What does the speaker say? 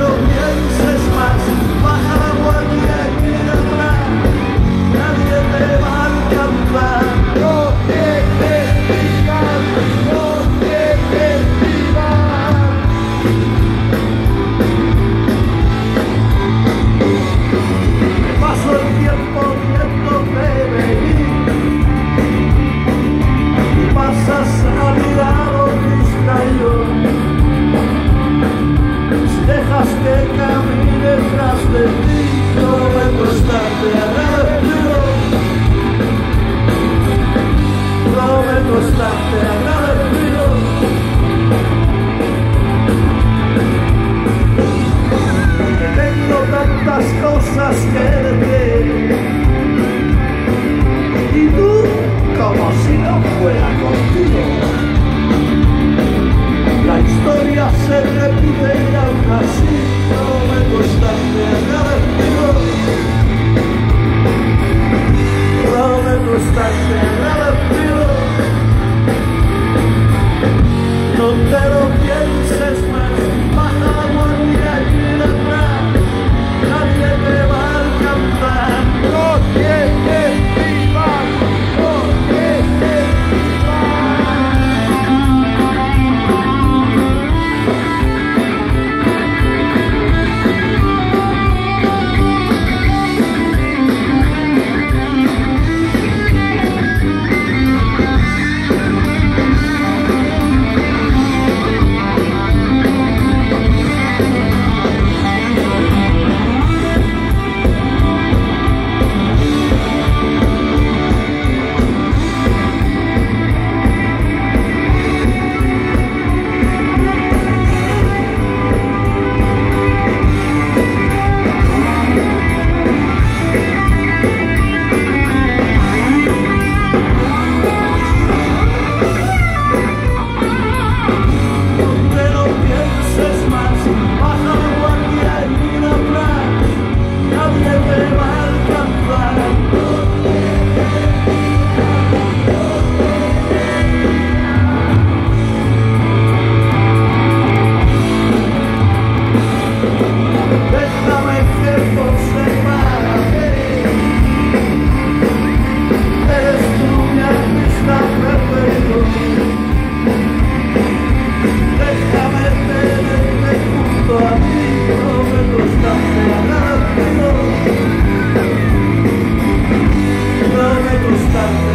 lo pienses más, baja la guardia y mira atrás, nadie te va a alcanzar. No te desvivas, no te desvivas. Paso el tiempo viéndote venir y pasas a mi lado distraído. Si dejas que camine tras de ti, prometo estarte agradecido. Prometo estarte agradecido. Que tengo tantas cosas que decir y tú como si no fuera contigo. La historia se repite y aún así prometo estarte agradecido. Prometo estarte agradecido. No te lo pienses más, baja la guardia y mira atrás, nadie te va a alcanzar. No te desvivas, no te Prometo estarte